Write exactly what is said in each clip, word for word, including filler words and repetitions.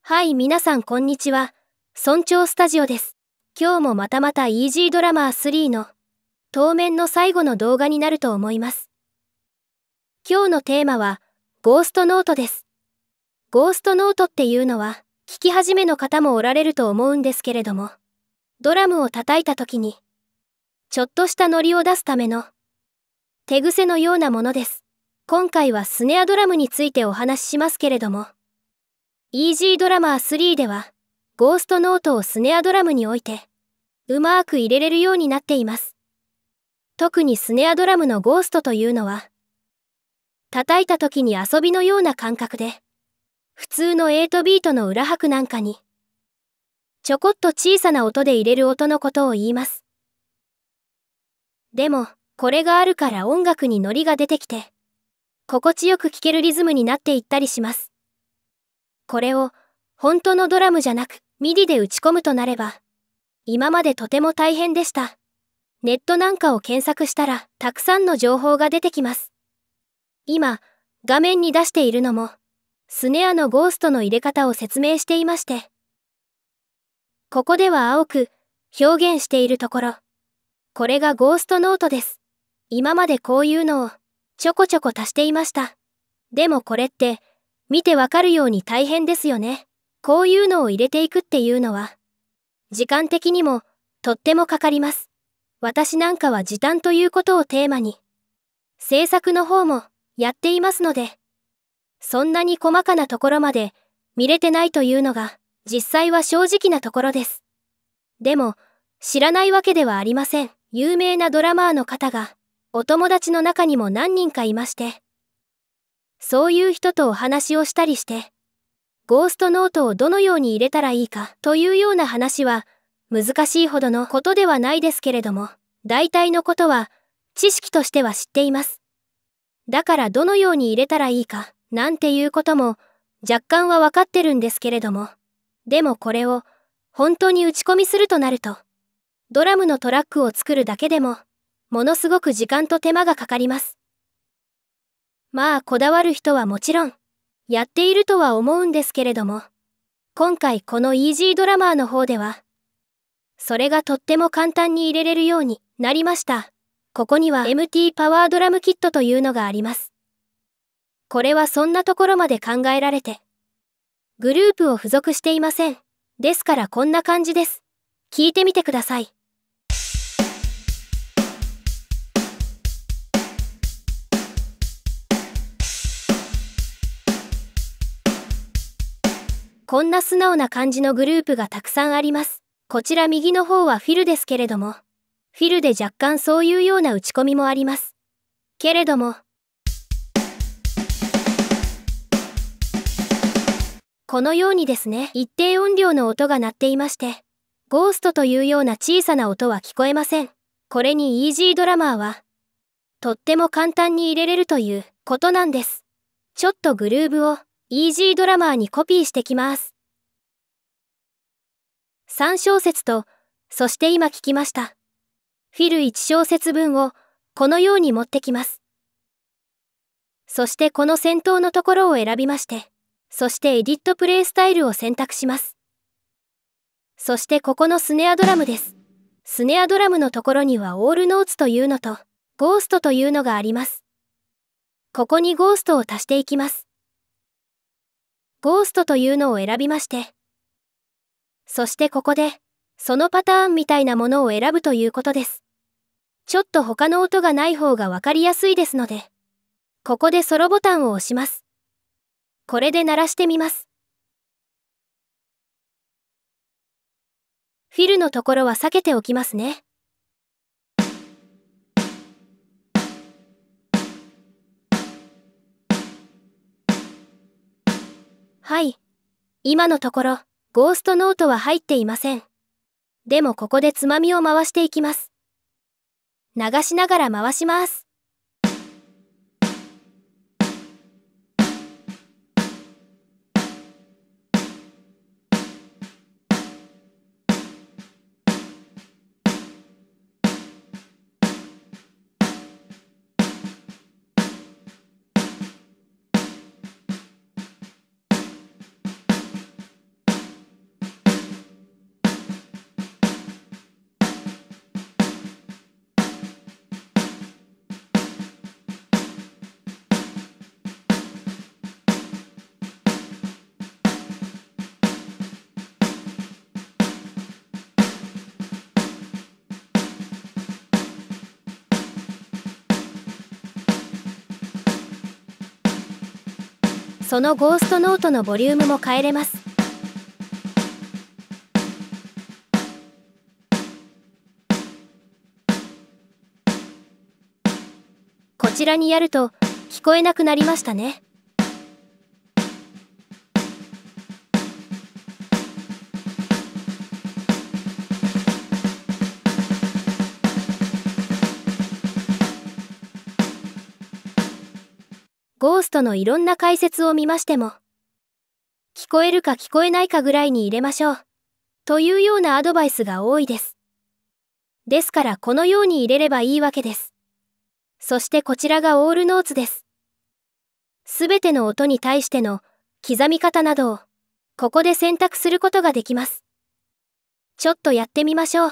はい、皆さんこんにちは。村長スタジオです。今日もまたまたイージードラマースリーの当面の最後の動画になると思います。今日のテーマはゴーストノートです。ゴーストノートっていうのは聞き始めの方もおられると思うんですけれども、ドラムを叩いた時にちょっとしたノリを出すための手癖のようなものです。今回はスネアドラムについてお話ししますけれども、イージードラマースリーではゴーストノートをスネアドラムに置いてうまーく入れれるようになっています。特にスネアドラムのゴーストというのは叩いた時に遊びのような感覚で、普通のエイトビートの裏拍なんかにちょこっと小さな音で入れる音のことを言います。でもこれがあるから音楽にノリが出てきて心地よく聴けるリズムになっていったりします。これを本当のドラムじゃなくミディで打ち込むとなれば今までとても大変でした。ネットなんかを検索したらたくさんの情報が出てきます。今画面に出しているのもスネアのゴーストの入れ方を説明していまして、ここでは青く表現しているところ、これがゴーストノートです。今までこういうのをちょこちょこ足していました。でもこれって見てわかるように大変ですよね。こういうのを入れていくっていうのは時間的にもとってもかかります。私なんかは時短ということをテーマに制作の方もやっていますので、そんなに細かなところまで見れてないというのが実際は正直なところです。でも知らないわけではありません。有名なドラマーの方がお友達の中にも何人かいまして、そういう人とお話をしたりして、ゴーストノートをどのように入れたらいいかというような話は難しいほどのことではないですけれども、大体のことは知識としては知っています。だからどのように入れたらいいかなんていうことも若干は分かってるんですけれども、でもこれを本当に打ち込みするとなると、ドラムのトラックを作るだけでもものすごく時間と手間がかかります。まあこだわる人はもちろんやっているとは思うんですけれども、今回このイージードラマーの方ではそれがとっても簡単に入れれるようになりました。ここには エムティー パワードラムキットというのがあります。これはそんなところまで考えられてグループを付属していません。ですからこんな感じです。聞いてみてください。こんな素直な感じのグループがたくさんあります。こちら右の方はフィルですけれども、フィルで若干そういうような打ち込みもあります。けれども、このようにですね、一定音量の音が鳴っていまして、ゴーストというような小さな音は聞こえません。これにイージードラマーは、とっても簡単に入れれるということなんです。ちょっとグルーブをイージードラマーにコピーしてきます。さん小節と、そして今聞きました。フィルいち小節分をこのように持ってきます。そしてこの先頭のところを選びまして、そしてエディットプレイスタイルを選択します。そしてここのスネアドラムです。スネアドラムのところにはオールノーツというのとゴーストというのがあります。ここにゴーストを足していきます。ゴーストというのを選びまして、そしてここでそのパターンみたいなものを選ぶということです。ちょっと他の音がない方がわかりやすいですので、ここでソロボタンを押します。これで鳴らしてみます。フィルのところは避けておきますね。はい。今のところ、ゴーストノートは入っていません。でもここでつまみを回していきます。流しながら回します。 そのゴーストノートのボリュームも変えれます。こちらにやると聞こえなくなりましたね。ゴーストのいろんな解説を見ましても、聞こえるか聞こえないかぐらいに入れましょうというようなアドバイスが多いです。ですからこのように入れればいいわけです。そしてこちらがオールノーツです。すべての音に対しての刻み方などをここで選択することができます。ちょっとやってみましょう。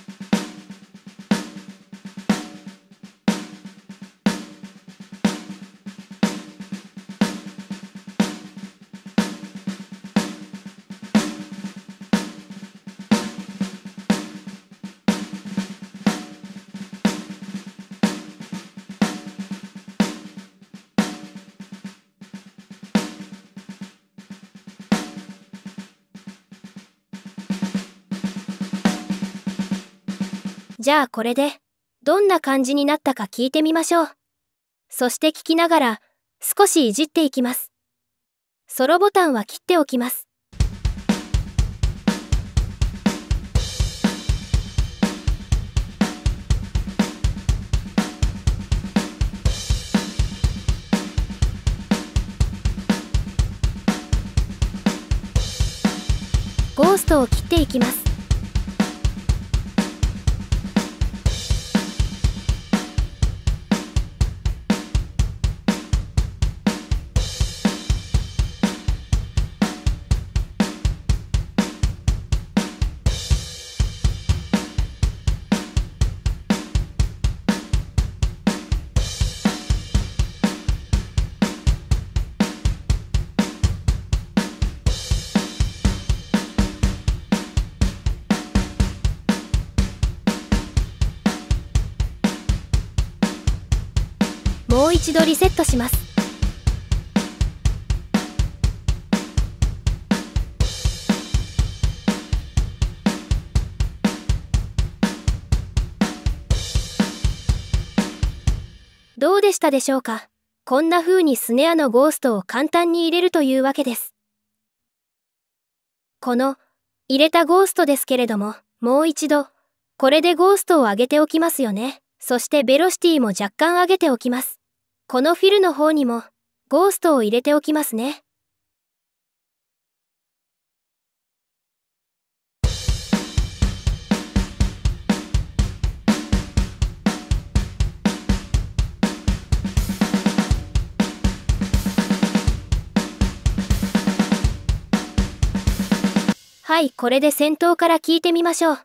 じゃあこれでどんな感じになったか聞いてみましょう。そして聞きながら少しいじっていきます。ソロボタンは切っておきます。ゴーストを切っていきます。もう一度リセットします。どうでしたでしょうか。こんな風にスネアのゴーストを簡単に入れるというわけです。この入れたゴーストですけれども、もう一度これでゴーストを上げておきますよね。そしてベロシティも若干上げておきます。このフィルの方にもゴーストを入れておきますね。はい、これで先頭から聞いてみましょう。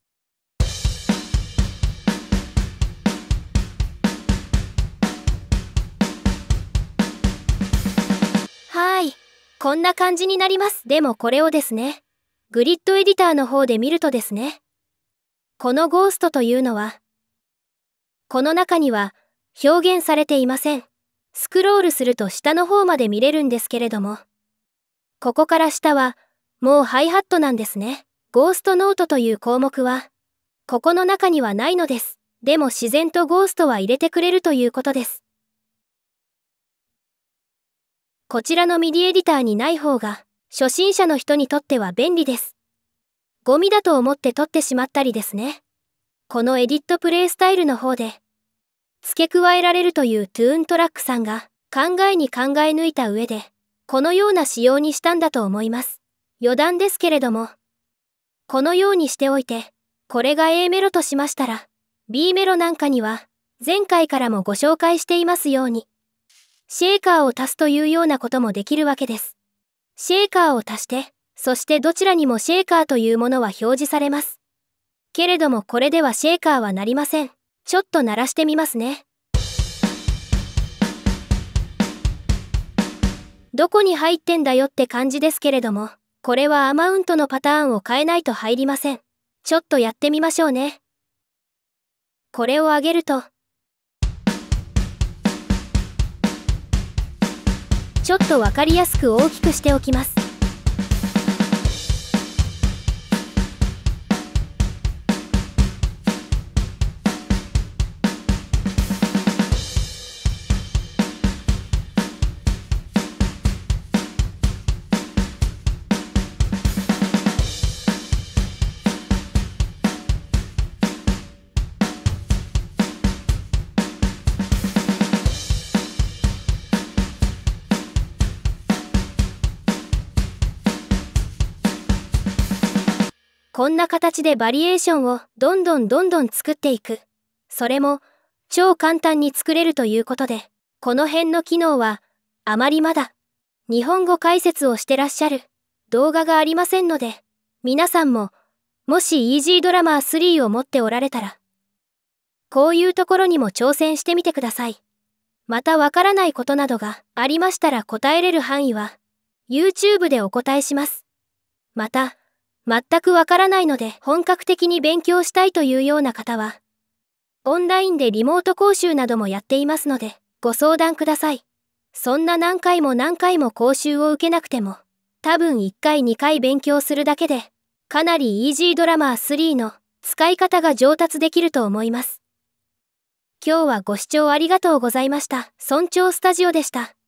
はい、こんな感じになります。でもこれをですね、グリッドエディターの方で見るとですね、このゴーストというのは、この中には表現されていません。スクロールすると下の方まで見れるんですけれども、ここから下はもうハイハットなんですね。ゴーストノートという項目は、ここの中にはないのです。でも自然とゴーストは入れてくれるということです。こちらのミディエディターにない方が、初心者の人にとっては便利です。ゴミだと思って取ってしまったりですね。このエディットプレイスタイルの方で、付け加えられるというトゥーントラックさんが考えに考え抜いた上で、このような仕様にしたんだと思います。余談ですけれども、このようにしておいて、これが A メロとしましたら、B メロなんかには、前回からもご紹介していますように、シェーカーを足すというようなこともできるわけです。シェーカーを足して、そしてどちらにもシェーカーというものは表示されます。けれどもこれではシェーカーは鳴りません。ちょっと鳴らしてみますね。どこに入ってんだよって感じですけれども、これはアマウントのパターンを変えないと入りません。ちょっとやってみましょうね。これを上げると、ちちょっとわかりやすく大きくしておきます。こんな形でバリエーションをどんどんどんどん作っていく。それも超簡単に作れるということで、この辺の機能はあまりまだ日本語解説をしてらっしゃる動画がありませんので、皆さんももしイージードラマースリーを持っておられたら、こういうところにも挑戦してみてください。またわからないことなどがありましたら答えれる範囲は YouTube でお答えします。また、全くわからないので本格的に勉強したいというような方は、オンラインでリモート講習などもやっていますので、ご相談ください。そんな何回も何回も講習を受けなくても、多分いっかいにかい勉強するだけで、かなりイージードラマースリーの使い方が上達できると思います。今日はご視聴ありがとうございました。村長スタジオでした。